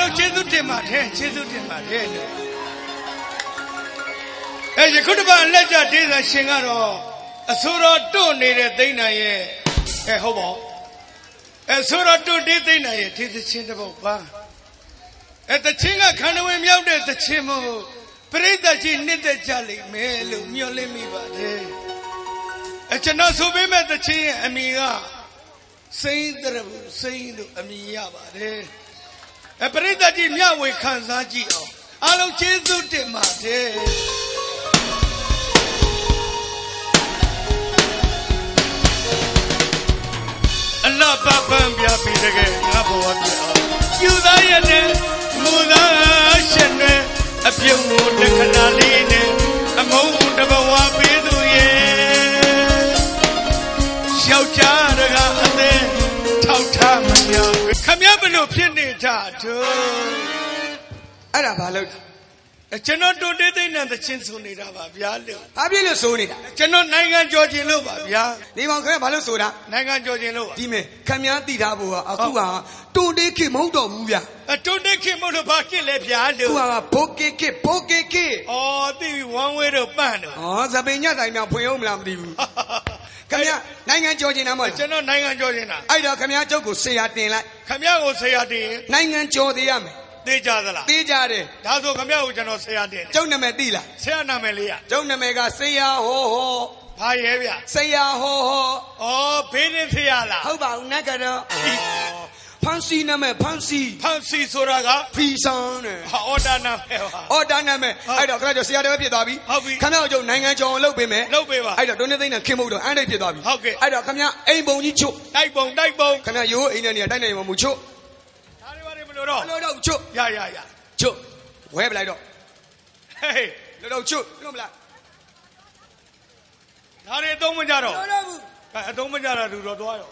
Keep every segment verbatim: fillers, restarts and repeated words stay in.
လုံးကျေးဇူးတင်ပါတယ်ကျေးဇူးတင်ပါတယ်အဲယခုတပတ်လက်ကျဒေသရှင်ကတော့အဆိုတော်တွန့်နေတဲ့သိန်းနိုင်ရဲ့အဲဟုတ်ပါအဲဆိုတော်တွန့်တဲ့သိန်းနိုင်ရဲ့ဒီသချင်းတစ်ပုဒ်ပါအဲသချင်းကခန္ဓာဝင်မြောက်တဲ့သချင်းမို့ပရိသတ်ကြီးနှစ်သက်ကြလိမ့်မယ်လို့မျှော်လင့်မိပါတယ်အဲကျွန်တော်ဆိုပေးမဲ့သချင်းရဲ့အမည်ကစိမ့်တရဘူးစိမ့်လို့အမည်ရပါတယ်အဲပရိသတ်ကြီးမျှဝေခံစားကြည့်အောင်အားလုံးကျေးဇူးတင်ပါတယ်အလပပံပြပြီးတကယ်ငါဘဝပြအောင်ယူသားရတဲ့မူသားရှင်နဲ့အပြုံးကိုတခဏလေးနဲ့အမုန်းတဘဝပေးသူရဲ့ယောက်ျားကအသေးထောက်ထားမများခမည်းဘလို့ဖြစ်နေကြတော့အဲ့ဒါဘာလို့ကျွန်တော်တို့တေးသိမ့်တဲ့ချင်းဆိုနေတာပါဗျာလို့ဘာဖြစ်လို့ဆိုနေတာကျွန်တော်နိုင်ငံကြော်ခြင်းလို့ပါဗျာဒီမောင်ခင်ဘာလို့ဆိုတာနိုင်ငံကြော်ခြင်းလို့ဒီမဲ့ခမည်းသိထားဖို့ကအခုကတုန်တေးခေမဟုတ်တော့ဘူးဗျာအတုန်တေးခေမဟုတ်လို့ဘာဖြစ်လဲဗျာလို့အခုကဘိုးကေကေဘိုးကေကေအော်သိဝမ်းဝဲတော့ပန့်တော့ဩသပင်ညတိုင်များဖွင့်အောင်မလားမသိဘူးခမည်းနိုင်ငံကြော်ခြင်းလားမဟုတ်ကျွန်တော်နိုင်ငံကြော်ခြင်းလားအဲ့တော့ခမည်းကျုပ်ကိုဆေးရတင်လိုက်ခမည်းကိုဆေးရတင်နိုင်ငံကြော်သေးရမယ်သေးကြသလားသေးကြတယ်ဒါဆိုခမရကိုကျွန်တော်ဆရာတင်ကျုပ်နာမည်သိလားဆရာနာမည်လေးရကျုပ်နာမည်ကဆရာဟောဟောဘာရဲဗျဆရာဟောဟောဩဘေးရင်ဆရာလားဟုတ်ပါဘူးနတ်ကတော့ဖန်စီနာမည်ဖန်စီဖန်စီဆိုတာကဖီဆန်တဲ့ဟာအော်ဒါနာမည်ပါအော်ဒါနာမည်အဲ့တော့ခမရကျော်ဆရာတော်ဖြစ်သွားပြီဟုတ်ပြီခမရကျော်နိုင်ငံကျော်လုပ်ပေးမယ်လုပ်ပေးပါအဲ့တော့တွန်းနေသိန်းနဲ့ခင်မုတ်တော့အန်တိတ်ဖြစ်သွားပြီဟုတ်ကဲ့အဲ့တော့ခမရအိမ်ပုံကြီးချုပ်တိုက်ပုံတိုက်ပုံခမရရိုးအိမ်နဲ့နေတိုက်နေမှာမူချုပ်လို့တော့လို့တော့ချုပ်ရရရချုပ်ဝဲပလိုက်တော့ဟေးလို့တော့ချုပ်လို့မလားဒါတွေအသုံးမကြတော့လို့တော့ဘူးအသုံးမကြတာလူတော့သွားရော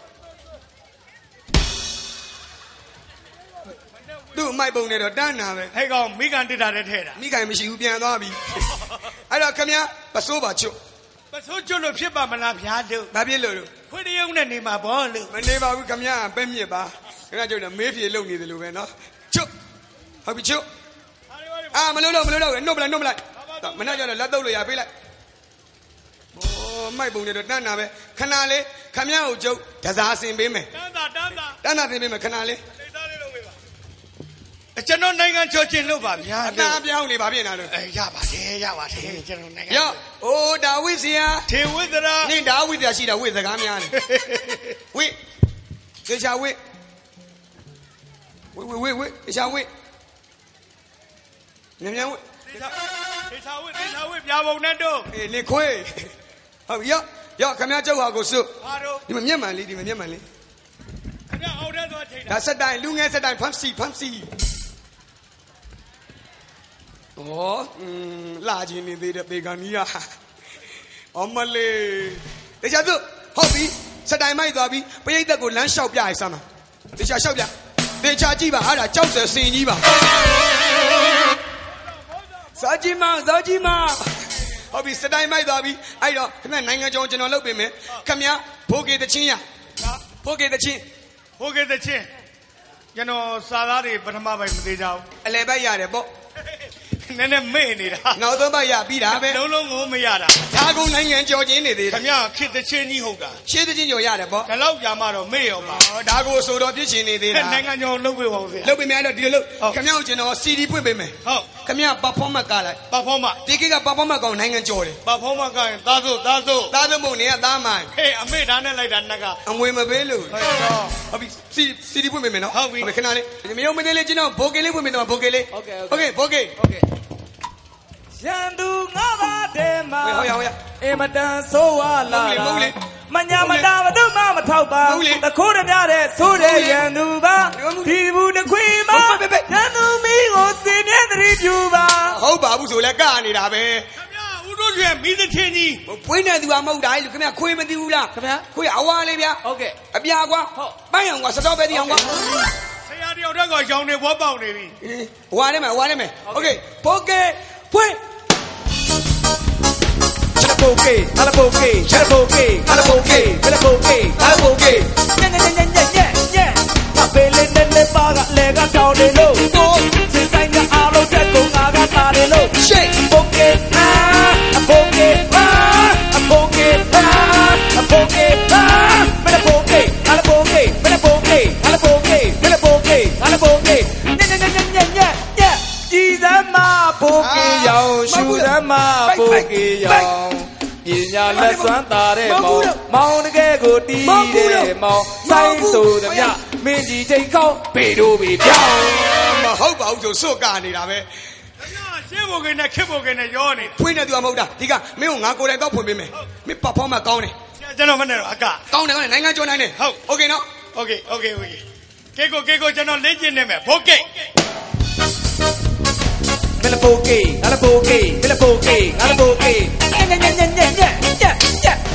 သူ့မိုက်ပုံနဲ့တော့တန်းနာပဲဟဲ့ကောင်မိကန်တစ်တာတည်းထဲတာမိကန်မရှိဘူးပြန်သွားပြီအဲ့တော့ခမည်းပစိုးပါချုပ်ပစိုးချုပ်လို့ဖြစ်ပါမလားဗျာတို့ဘာဖြစ်လို့လို့ခွေးတရုံနဲ့နေမှာဘောလို့မနေပါဘူးခမည်းပဲမြစ်ပါခဏကျုပ်ကမေးပြေလုံနေတယ်လို့ပဲနော်ချုပ်ဟုတ်ပြီချုပ်အာမလို့လို့မလို့လို့နှုတ်ပလိုက်နှုတ်ပလိုက်မနှက်ကြတော့လက်တုပ်လို့ရပေးလိုက်ဘောမိုက်ပုံနဲ့တော့တန်းနာပဲခဏလေးခမည်းကိုကျုပ်ဒဇာဆင်ပေးမယ်တန်းတာတန်းတာတန်းတာဆင်ပေးမယ်ခဏလေးစိတ်သားလေးလုပ်ပေးပါကျွန်တော်နိုင်ငံချောချင်းလို့ပါဗျာအသားပြောင်းနေပါပြင်လားလို့အဲရပါတယ်ရပါတယ်ကျွန်တော်နိုင်ငံရောအိုးဒါဝိဆရာထေဝိသရာနင်းဒါဝိဆရာရှိတာဝိစကားများနေဝိသေချာဝိဝိဝိဝိဝိသေချာဝိညံ့ညံ့ဝိသေချာသေချာဝိသေချာဝိပြာပုံနဲ့တော့အေးနေခွေးဟုတ်ပြီရောရောခမည်းကျုပ်ဟာကိုစွဘာတော့ဒီမှာမျက်မှန်လေးဒီမှာမျက်မှန်လေးခမည်းအောက်ထဲသွားချိန်တာဒါစက်တိုင်းလူငယ်စက်တိုင်းဖမ်းစီဖမ်းစီဩอืมလာခြင်းနေသေးတဲ့ပေကန်ကြီးကအမလေးသေချာသူဟုတ်ပြီစက်တိုင်းမိုက်သွားပြီပရိသတ်ကိုလမ်းလျှောက်ပြရစမ်းပါသေချာလျှောက်ပြသေချာကြည့်ပါအဲ့ဒါကြောက်စဲစင်ကြီးပါစားကြည့်မစားကြည့်မဟုတ်ပြီစတိုင်းမိုက်သွားပြီအဲ့တော့ခင်ဗျနိုင်ငံကျော်ကျွန်တော်လုပ်ပေးမယ်ခင်ဗျဘိုးကေတချင်းရဘိုးကေတချင်းဘိုးကေတချင်းကျွန်တော်စာသားတွေပထမပိုင်းမသေးကြဘူးအလယ်ဘက်ရတယ်ပေါ့နည်းနည်းမေ့နေတာနောက်သုံးပတ်ရပြီးတာပဲလုံးလုံးကိုမရတာဒါကုန်နိုင်ငံကျော်ချင်းနေသေးတယ်ခင်ဗျခေတချင်းကြီးဟုတ်တာရှေးတချင်းကျော်ရတယ်ပေါ့ဒါတော့ကြာမှတော့မေ့ရောပါဒါကိုဆိုတော့ပြစ်ချင်နေသေးတာနိုင်ငံကျော်လုပ်ပေးပါဦးဆရာလုပ်ပေးမယ်အဲ့တော့ဒီလိုလုပ်ခင်ဗျကိုကျွန်တော် စီ ဒီ ဖွင့်ပေးမယ်ဟုတ်ခင်ဗျ performance ကလိုက် performance ဒီကိက performance ကောင်နိုင်ငံကျော်တယ် performance ကရင်သားစို့သားစို့သားစို့မဟုတ်နေကသားမိုင်းဟေးအမေဓာတ်နဲ့လိုက်တာနက်က အမွေမပေးလို့ဟုတ်တော့ဟုတ်ပြီစီစီဒီဖွင့်ပေးမယ်နော်ဟုတ်ပြီခဏလေးမယုံမသိလေးကျွန်တော်ဘိုကေလေးဖွင့်ပေးတော့ဘိုကေလေးဟုတ်ကဲ့ဟုတ်ကဲ့ဘိုကေဟုတ်ကဲ့ရန်သူငါးပါးတဲမှာဟုတ်ရဟုတ်ရအင်မတန်ဆိုးဝါလာတာမညာမတာမတို့မမထောက်ပါတခိုးရများတဲ့ဆိုးတဲ့ရန်သူပါဒီဘူးတခွေမှာရန်သူမီးကိုစင်မြဲတရီပြူပါဟုတ်ပါဘူးဆိုလဲကနေတာပဲခင်ဗျဦးတို့ရဲ့မိသချင်းကြီးဖွေးနေသူကမဟုတ်တာလေခင်ဗျခွေးမသိဘူးလားခင်ဗျခွေးအဝါလေးဗျဟုတ်ကဲ့အပြာကွာဟုတ်ပန်းရောင်ကွာစတော့ပဲတီအောင်ကွာဆရာတယောက်တည်းကရောင်နေဘောပေါက်နေပြီဝါနေမယ်ဝါနေမယ်โอเคโอเคဖွေးChalapoke, chalapoke, chalapoke, chalapoke, chalapoke, chalapoke. Nya nya nya nya nya nya. Papele nene paga lega down de low. 了不给，念念念念念念念，一人嘛不给要，数人嘛不给要。人家来算大的毛，毛那个个地的毛，三手的呀，面积最高，背都背漂。 嘛好不好就说干你啦呗。 先不给那，看不给那要呢。 ဖွင့်နေသူကမဟုတ်တာဒီကမင်းကိုငါကိုယ်တိုင်တော့ဖွင့်ပေးမယ်မင်းပတ်ဖောင်းမှကောင်းတယ်ကျွန်တော်မနဲ့တော့အကကောင်းတယ်ကောင်းတယ်နိုင်ငံကျော်နိုင်တယ်ဟုတ်โอเคနော်โอเคโอเคโอเคကဲကိုကဲကိုကျွန်တော်လေ့ကျင့်နေမယ်ဘိုးကိတ်မလပိုကေငါလပိုကေမလပိုကေငါလပိုကေညက်ညက်ညက်ညက်ညက်ညက်ညက်ညက်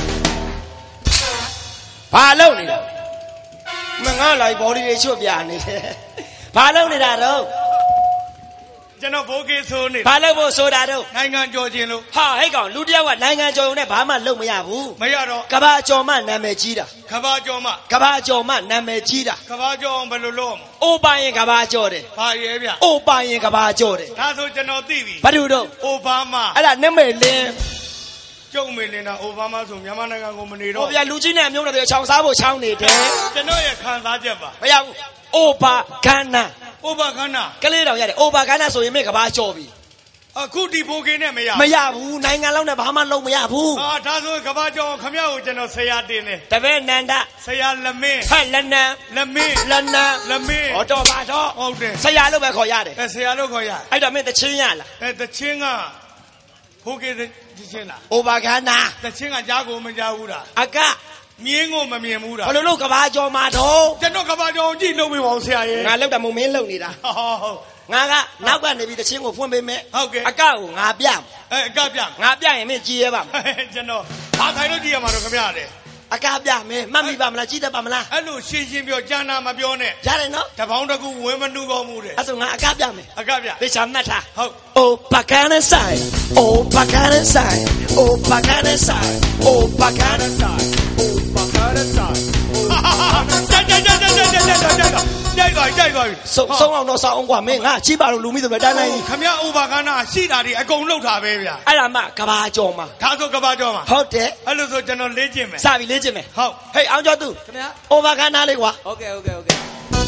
ဘာလုပ်နေလဲမငါလိုက်ဘော်ဒီတွေချွတ်ပြနေတယ်ဘာလုပ်နေတာတော့ကျွန်တော်ဘိုးကိတ်ဆိုးနေဘာလုပ်ဖို့ဆိုတာတော့နိုင်ငံကျော်ခြင်းလို့ဟာဟဲ့ကောင်လူတယောက်ကနိုင်ငံကျော်ုံနဲ့ဘာမှလုပ်မရဘူးမရတော့ကဘာကျော်မှနာမည်ကြီးတာကဘာကျော်မှကဘာကျော်မှနာမည်ကြီးတာကဘာကျော်အောင်ဘယ်လိုလုပ်အောင်အိုပါရင်ကဘာကျော်တယ်ဘာရဲဗျအိုပါရင်ကဘာကျော်တယ်ဒါဆိုကျွန်တော်သိပြီဘာလို့တော့အိုဘားမားအဲ့ဒါနမေလင်းကျုံမေလင်းတာအိုဘားမားဆိုမြန်မာနိုင်ငံကိုမနေဟိုတော့ပြလူကြီးနဲ့အမျိုးနဲ့ချောင်းစားဖို့ချောင်းနေတယ်ကျွန်တော်ရဲ့ခံစားချက်ပါမရဘူးအိုပါကန်းနာအိုဘာခန္ဓာကလေးတော်ရတယ်အိုပါကန်းနာဆိုရင်မင်းကဘာကျော်ပြီအခုဒီဘိုးကိတ်နဲ့မရမရဘူးနိုင်ငံလုံးနဲ့ဘာမှလုံးမရဘူးအာဒါဆိုကဘာကျော်ခမရကိုကျွန်တော်ဆရာတင်တယ်တပည့်နန္ဒဆရာလမင်းဟဲ့လနန်လမင်းလနန်လမင်းဟောတော့ပါတော့ဟုတ်တယ်ဆရာလို့ပဲခေါ်ရတယ်အဲဆရာလို့ခေါ်ရအဲ့တော့မင်းတချင်းရလားအဲတချင်းကဘိုးကိတ်တချင်းလားအိုပါကန်းနာတချင်းကကြားကိုမကြားဘူးလားအကမြင်းကိုမမြင်ဘူးလားဘယ်လိုလုပ်ကဘာကျော်မှာတော့ကျွန်တော်ကဘာကျော်ကြည့်လို့ပြပါဦးဆရာရဲ့ငါလောက်တာမုံမင်းလုံနေတာဟောဟုတ်ငါကနောက်ကနေပြီးတချင်းကိုဖွင့်ပေးမယ်ဟုတ်ကဲ့အကကိုငါပြမယ်အဲအကပြငါပြရင်မင်းကြည်ရပါမယ်ကျွန်တော်ဘာခိုင်းလို့ကြည့်ရမှာတော့ခမရတယ်အကပြမယ်မှတ်မိပါမလားကြည်တတ်ပါမလားအဲ့လိုရှင်းရှင်းပြောကြာနာမပြောနဲ့ရတယ်နော်တပေါင်းတစ်ခုဝင်းမနှူကောင်းမှုတဲ့အဲ့ဆိုငါအကပြမယ်အကပြသေချာမှတ်ထားဟုတ် Oh bacana side Oh bacana side Oh bacana side Oh bacana side Oh bacana side ကြိုက်ကြိုက်ကြိုက်ကြိုက်ကြိုက်ကြိုက်ကြိုက်ကြိုက်သွားကြိုက်သွားပြီဆုံးဆုံးအောင်တော့ဆောင်းအောင်ကွာမင်းငါချိပါလို့လူမိတယ်ပဲတန်းတိုင်းခမရဥပါခန္ဓာရှိတာဒီအကုန်လောက်တာပဲဗျာအဲ့ဒါမှကဘာကြော်မှာဒါဆိုကဘာကျော်မှာဟုတ်တယ်အဲ့လိုဆိုကျွန်တော်လေ့ကျင့်မယ်စပြီလေ့ကျင့်မယ်ဟုတ်ဟေးအောင်ကျော်သူခင်ဗျာ Oh bacana လေးကွာဟုတ်ကဲ့ဟုတ်ကဲ့ဟုတ်ကဲ့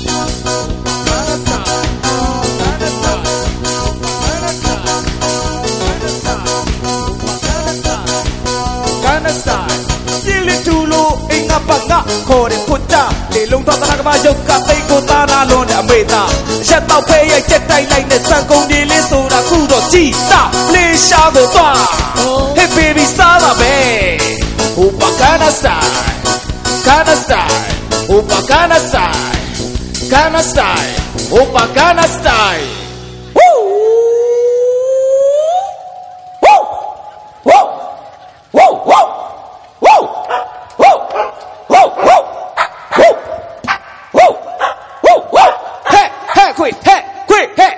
Ghana style ပြင်းလက်တူလို့အင်္ဂပတ်ငါခေါ်တယ်ဖွတ်တာလေလုံးတော့တနာကမရုပ်ကသိကိုသားနာလွန်တဲ့အမေသားရက်တော့ဖဲရိုက်ချက်တိုက်လိုက်နဲ့စံကုန်ဒီလေးဆိုတာခုတော့ကြည်တာလေးရှာကိုသွား Hey baby စားလာပဲ Oh Ghana style Ghana style Oh Ghana style Ghana style Oh Ghana style Woo Woo Woo Whoa, whoa, whoa, whoa, whoa, whoa, whoa, whoa, whoa, whoa, hey, hey, quick, hey, quick, hey,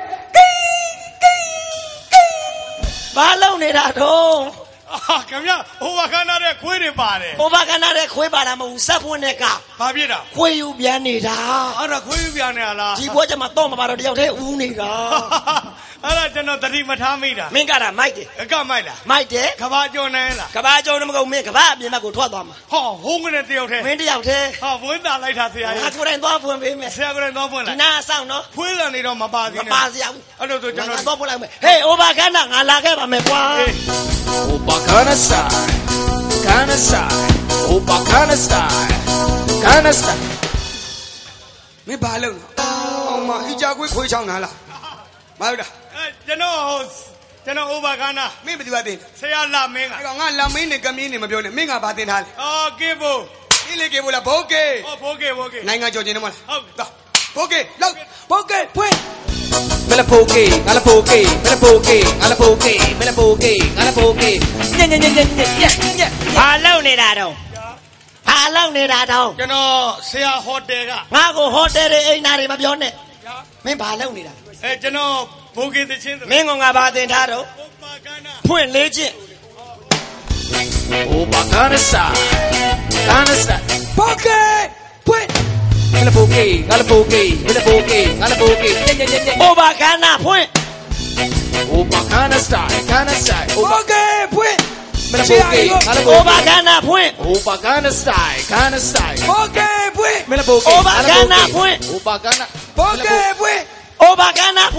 ဘာလုံးနေတာတော့အာခမရဥပါခန္ဓာတဲ့ခွေးတွေပါတယ်ဟိုဘကနာတဲ့ခွေးပါတာမဟုတ်ဘူးစက်ဖွင့်တဲ့ကဘာဖြစ်တာခွေးယူပြန်နေတာအဲ့ဒါခွေးယူပြန်နေလားဒီဘွဲကျမတော့မပါတော့တယောက်တည်းဦးနေတာအဲ့ဒါကျွန်တော်သတိမထားမိတာမင်းကတာမိုက်တယ်အကမိုက်လားမိုက်တယ်ကဘာကျော်နိုင်လားကဘာကျော်တော့မကုန်မင်းကဘာအပြင်ဘက်ကိုထွက်သွားမှာဟောဟိုးကနေတယောက်တည်းမင်းတယောက်တည်းဟာဝင်းသားလိုက်တာဆရာငါကြီးကိုယ်တိုင်သွားဖွင့်ပေးမယ်ဆရာကလည်းတော့ဖွင့်ဒီလိုက်နာအဆောင်နော်ဖွင့်လာနေတော့မပါသေးမနဲ့ပါစရာဘူးအဲ့လိုဆိုကျွန်ကျွန်တော်တော်သွားဖွင့်လိုက်မယ်ဟေး over ခဏငါလာခဲ့ပါမယ်ကွာ Oh bacana style Ghana style Oh bacana style Ghana style မင်းဘာလုပ်လဲအောင်မအီကြကွေးခွေးချောင်းနာလားမဟုတ်လားအဲကျွန်တော်ဟိုကျွန်တော်ဥပါခန္ဓာမင်းဘယ်သူကတင်ဆရာလာမင်းကအဲ့ကောင်ငါလက်မင်းနဲ့ကမင်းနဲ့မပြောနဲ့မင်းကဘာတင်ထားလဲအော်ကေဘိုမင်းလေကေဘိုလားဘိုးကေဟောဘိုးကေဘိုးကေနိုင်ငံကျော်ခြင်းတယ်မဟုတ်လားဟုတ်သွားဘိုးကေလောက်ဘိုးကေဖွင့်မလပိုကေငါလပိုကေမလပိုကေငါလပိုကေမလပိုကေငါလပိုကေညက်ညက်ညက်ညက်ညက်ညက်ညက်ဘာလောက်နေတာတော့ဘာလောက်နေတာတော့ကျွန်တော်ဆရာဟိုတယ်ကငါကိုဟိုတယ်တွေအိမ်နာတွေမပြောနဲ့မင်းဘာလောက်နေတာအဲကျွန်တော်ဘိုးကေသချင်းမင်းကငါဘာတင်ထားတော့ဥပါခန္ဓာဖွင့်လေးချင်း Oh bacana style Ghana style ဘိုးကေဖွင့်ငါလပိုကေငါလပိုကေမလပိုကေငါလပိုကေညက်ညက်ညက်ညက် Oh bacana ဖွင့် Oh bacana style Ghana style ဘိုးကေဖွင့်မလပိုကေငါလပို Oh bacana ဖွင့် Oh bacana style Ghana style ဘိုးကေဖွင့်မလပိုကေ Oh bacana ဖွင့် Oh bacana ဘိုးကေဖွင့်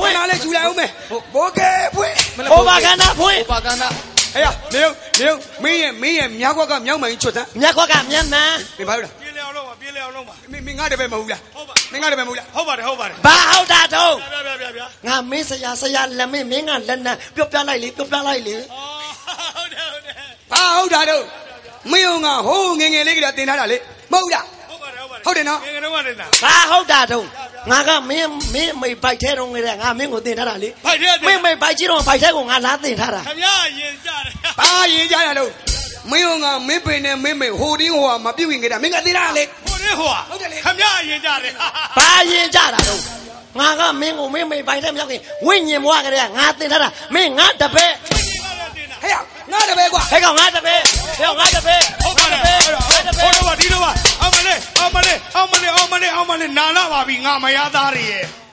ဖွင့်လာလေယူလိုက်အောင်မယ်ဘိုးကဲဖွင့်ဟိုဘာကနာဖွင့်ဟိုပါကနာအေးနေနေမင်းရဲ့မင်းရဲ့မြောက်ကကမြောက်မှန်ချွတ်တဲ့မြက်ခွက်ကမျက်မှန်မင်းဘာလို့လဲပြေးလေအောင်လုံးပါပြေးလေအောင်လုံးပါမင်းမင်းငါတပည့်မဟုတ်လားဟုတ်ပါမင်းငါတပည့်မဟုတ်လားဟုတ်ပါတယ်ဟုတ်ပါတယ်ဘာဟုတ်တာတော့ဗျာဗျာဗျာဗျာငါမင်းဆရာဆရာလက်မင်းမင်းကလက်နံပြောပြလိုက်လေပြောပြလိုက်လေအော်ဟုတ်တယ်ဟုတ်တယ်ဘာဟုတ်တာတော့မင်းကဟိုးငငယ်လေးကတည်ထားတာလေမဟုတ်လားဟုတ်ပါတယ်ဟုတ်ပါတယ်ဟုတ်တယ်နော်ငယ်ကတော့ရတယ်လားဘာဟုတ်တာတော့ငါကမင်းမင်းမိဘိုက်ထဲတော့ငယ်ငါမင်းကိုတင်ထားတာလေဖိုက်တဲ့မင်းမိဘိုက်ကြီးတော့ဘိုက်ထဲကိုငါလာတင်ထားတာခင်ဗျာရင်ကြတယ်ဘာရင်ကြရတော့မင်းကမင်းပင်နဲ့မင်းမေဟိုတင်းဟိုဟာမပြုတ်ရင်ကြတာမင်းကတည်ထားလေဟိုလေးဟိုဟာဟုတ်တယ်လေခင်ဗျာရင်ကြတယ်ဘာရင်ကြတာတော့ငါကမင်းကိုမင်းမိဘိုက်ထဲမရောက်ခင်ဝိညာဉ်ဘွားကလေးကငါတင်ထားတာမင်းငါတပည့်ဟဲ့ငါတပည့်ကွာဟဲ့ကောင်ငါတပည့်ဟဲ့ငါတပည့်ဟုတ်ပါတယ်ဟိုတော့ဒီတော့ပါအမလေးအမလေးအမလေးအမလေးအမလေးနာလာပါပြီငါမရသားတွေရဲ့